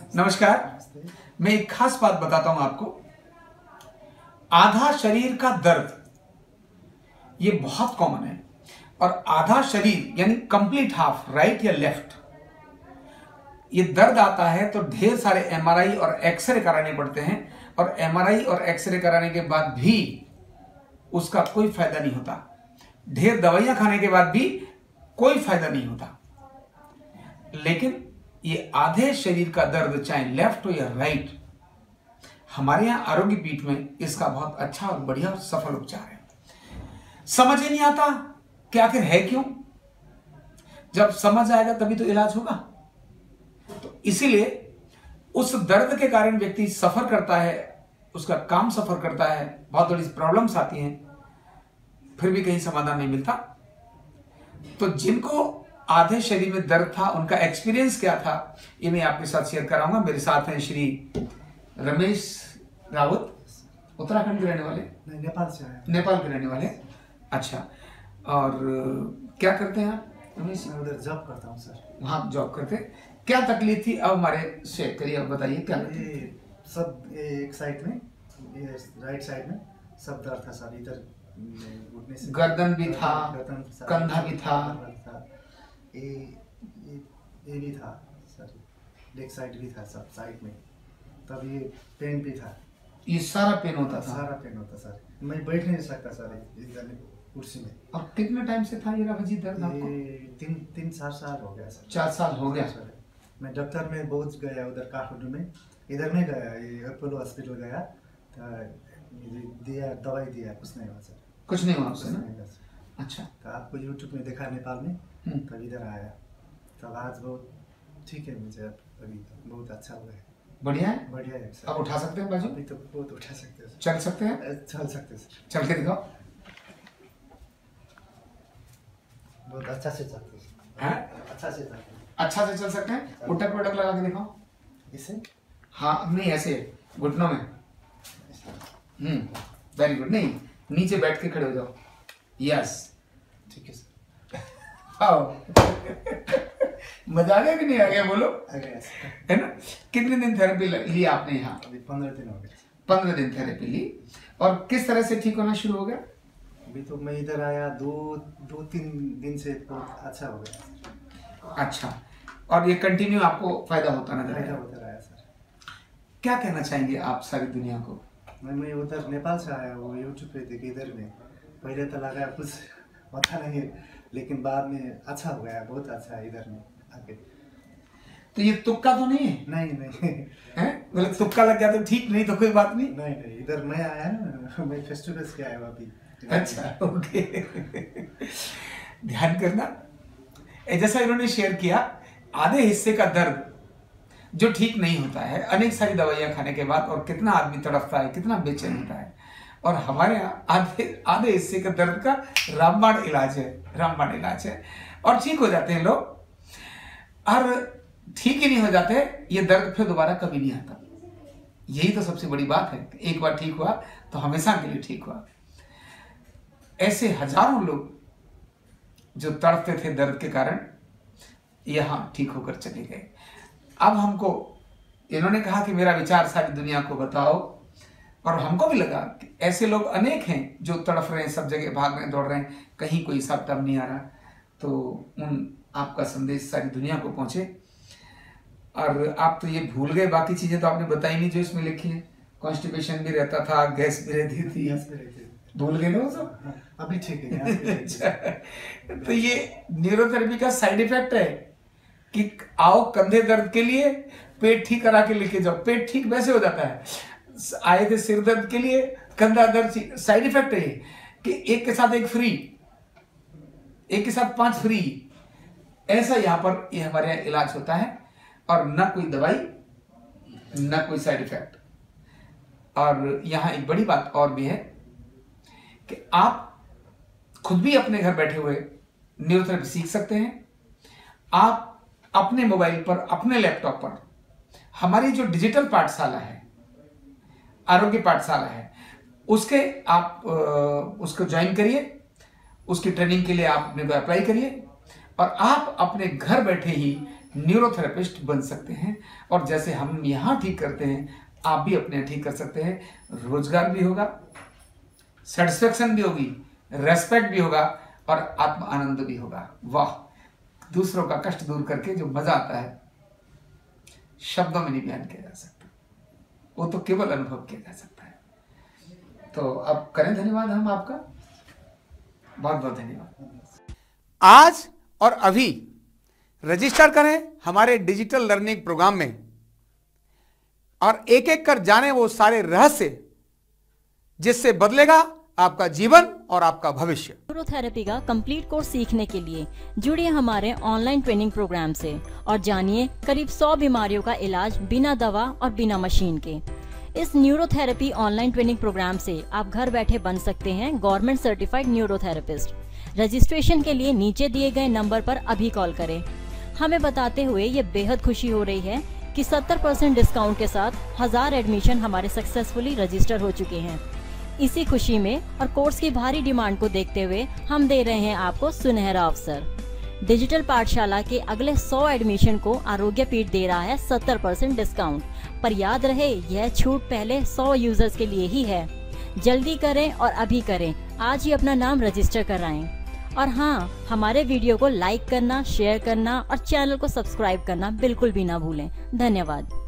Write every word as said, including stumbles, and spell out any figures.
नमस्कार। मैं एक खास बात बताता हूं आपको। आधा शरीर का दर्द ये बहुत कॉमन है और आधा शरीर यानी कंप्लीट हाफ, राइट या लेफ्ट, ये दर्द आता है तो ढेर सारे एमआरआई और एक्सरे कराने पड़ते हैं और एमआरआई और एक्सरे कराने के बाद भी उसका कोई फायदा नहीं होता। ढेर दवाइयां खाने के बाद भी कोई फायदा नहीं होता। लेकिन ये आधे शरीर का दर्द, चाहे लेफ्ट हो या राइट, हमारे यहां आरोग्य पीठ में इसका बहुत अच्छा और बढ़िया और सफल उपचार है। समझ ही नहीं आता कि आखिर है क्यों। जब समझ आएगा तभी तो इलाज होगा। तो इसीलिए उस दर्द के कारण व्यक्ति सफर करता है, उसका काम सफर करता है, बहुत बड़ी प्रॉब्लम्स आती हैं, फिर भी कहीं समाधान नहीं मिलता। तो जिनको आधे शरीर में दर्द था, उनका एक्सपीरियंस क्या था, ये मैं आपके साथ शेयर कराऊंगा। मेरे साथ हैं श्री रमेश रावत, उत्तराखंड के रहने वाले, नहीं नेपाल से आए, नेपाल के रहने वाले। अच्छा, और क्या करते हैं आप रमेश? मैं उधर जॉब करता हूँ सर। वहाँ जॉब करते। क्या तकलीफ थी, अब हमारे शेयर करिए, अब बताइए क्या तकलीफ? ये सब ये एक साइड में, ये राइट साइड में सब दर्द था सर। इधर उठने से गर्दन भी था, गर्दन, कंधा भी था, ये ये ये भी था सर, लेग साइड भी था, सब साइड में। तब ये पेन भी था, ये सारा पेन होता था। सारा पेन होता सर। मैं बैठ नहीं सकता सर इधर कुर्सी में। अब कितने टाइम से था ये रावत दर्द आपको? ये तीन तीन चार साल हो गया सर। चार साल हो गया सर। मैं डॉक्टर में बहुत गया, उधर काठमांडू में, इधर नहीं गया, ये अपोलो हॉस्पिटल गया, तो दिया दवाई दिया, कुछ नहीं हुआ सर। कुछ नहीं हुआ उससे ना? अच्छा, तो आपको यूट्यूब में देखा नेपाल में, तब इधर आया, तब आज बहुत ठीक है मुझे, अभी बहुत अच्छा हुआ है। बढ़िया है, बढ़िया है सर। अब उठा सकते हैं बाजू? अभी तो बहुत उठा सकते हैं, चल सकते हैं, चल सकते हैं सर। चल के दिखाओ। बहुत अच्छा से चलते हैं, अच्छा से चलते हैं, अच्छा से चल सकते हैं। उठक पटक लगा के दिखाओ। इसे हाँ, नहीं ऐसे घुटनों में। Hmm, very good. नहीं, नीचे बैठ के खड़े हो जाओ। यस, ठीक है सर। आओ। मजा आ गया कि नहीं आ गया, बोलो? आ गया सर। है ना? कितने दिन थेरेपी ली आपने यहाँ? अभी पंद्रह दिन हो गए। पंद्रह दिन थेरेपी ली, और किस तरह से ठीक होना शुरू हो गया? अभी तो मैं इधर आया दो दो तीन दिन से बहुत अच्छा हो गया। अच्छा, और ये कंटिन्यू आपको फायदा होता नजर आया? होता रहा सर। क्या कहना चाहेंगे आप सारी दुनिया को? मैं मैं उधर नेपाल से आया, वो यूट्यूब पे देखे इधर में, पहले तो लगा कुछ पता नहीं, लेकिन बाद में अच्छा हो गया, बहुत अच्छा है इधर में आके। तो ये तुक्का तो नहीं है? नहीं नहीं हैं? मतलब तुक्का लग गया तो ठीक, नहीं तो कोई बात नहीं। नहीं नहीं, इधर मैं आया ना, मैं फेस टू फेस के आया अभी। अच्छा, ओके। ध्यान करना, जैसा इन्होंने शेयर किया, आधे हिस्से का दर्द जो ठीक नहीं होता है, अनेक सारी दवाइयां खाने के बाद, और कितना आदमी तड़पता है, कितना बेचैन होता है, और हमारे यहाँ आधे आधे हिस्से का दर्द का रामबाण इलाज है, रामबाण इलाज है, और ठीक हो जाते हैं लोग। और ठीक ही नहीं हो जाते, ये दर्द फिर दोबारा कभी नहीं आता। यही तो सबसे बड़ी बात है, एक बार ठीक हुआ तो हमेशा के लिए ठीक हुआ। ऐसे हजारों लोग जो तड़पते थे दर्द के कारण, यहां ठीक होकर चले गए। अब हमको इन्होंने कहा कि मेरा विचार सारी दुनिया को बताओ, और हमको भी लगा कि ऐसे लोग अनेक हैं जो तड़प रहे हैं, सब जगह भाग रहे हैं, दौड़ रहे हैं, कहीं कोई सब तब नहीं आ रहा। तो उन आपका संदेश सारी दुनिया को पहुंचे। और आप तो ये भूल गए, बाकी चीजें तो आपने बताई नहीं जो इसमें लिखी है। कॉन्स्टिपेशन भी रहता था, गैस भी रहती थी, भूल गए ना सब? अभी ठीक है। अच्छा, तो ये न्यूरोथेरेपी का साइड इफेक्ट है कि आओ कंधे दर्द के लिए, पेट ठीक करा के लेके जाओ। पेट ठीक वैसे हो जाता है, आए थे सिर दर्द के लिए, कंधा दर्द, साइड इफेक्ट है कि एक के साथ एक फ्री, एक के साथ पांच फ्री। ऐसा यहां पर ये हमारे यहाँ इलाज होता है, और ना कोई दवाई, ना कोई साइड इफेक्ट। और यहां एक बड़ी बात और भी है कि आप खुद भी अपने घर बैठे हुए न्यूरोथेरेपी सीख सकते हैं। आप अपने मोबाइल पर, अपने लैपटॉप पर हमारी जो डिजिटल पाठशाला है, आरोग्य पाठशाला है, उसके आप उसको ज्वाइन करिए। उसकी ट्रेनिंग के लिए आप अपने को अप्लाई करिए, और आप अपने घर बैठे ही न्यूरोथेरेपिस्ट बन सकते हैं। और जैसे हम यहाँ ठीक करते हैं, आप भी अपने ठीक कर सकते हैं। रोजगार भी होगा, सेटिस्फेक्शन भी होगी, रेस्पेक्ट भी होगा और आत्म आनंद भी होगा। वाह, दूसरों का कष्ट दूर करके जो मजा आता है शब्दों में नहीं बयान किया जा सकता, वो तो केवल अनुभव किया जा सकता है। तो अब करें धन्यवाद हम आपका, बहुत बहुत धन्यवाद। आज और अभी रजिस्टर करें हमारे डिजिटल लर्निंग प्रोग्राम में और एक एक कर जाने वो सारे रहस्य जिससे बदलेगा आपका जीवन और आपका भविष्य। न्यूरोथेरेपी का कंप्लीट कोर्स सीखने के लिए जुड़िए हमारे ऑनलाइन ट्रेनिंग प्रोग्राम से और जानिए करीब सौ बीमारियों का इलाज बिना दवा और बिना मशीन के। इस न्यूरोथेरेपी ऑनलाइन ट्रेनिंग प्रोग्राम से आप घर बैठे बन सकते हैं गवर्नमेंट सर्टिफाइड न्यूरोथेरेपिस्ट। रजिस्ट्रेशन के लिए नीचे दिए गए नंबर पर अभी कॉल करें। हमें बताते हुए ये बेहद खुशी हो रही है कि सत्तर परसेंट डिस्काउंट के साथ हजार एडमिशन हमारे सक्सेसफुली रजिस्टर हो चुके हैं। इसी खुशी में और कोर्स की भारी डिमांड को देखते हुए हम दे रहे हैं आपको सुनहरा अवसर। डिजिटल पाठशाला के अगले सौ एडमिशन को आरोग्य पीठ दे रहा है सत्तर परसेंट डिस्काउंट। पर याद रहे, यह छूट पहले सौ यूजर्स के लिए ही है। जल्दी करें और अभी करें, आज ही अपना नाम रजिस्टर कराएं। और हाँ, हमारे वीडियो को लाइक करना, शेयर करना और चैनल को सब्सक्राइब करना बिल्कुल भी ना भूलें। धन्यवाद।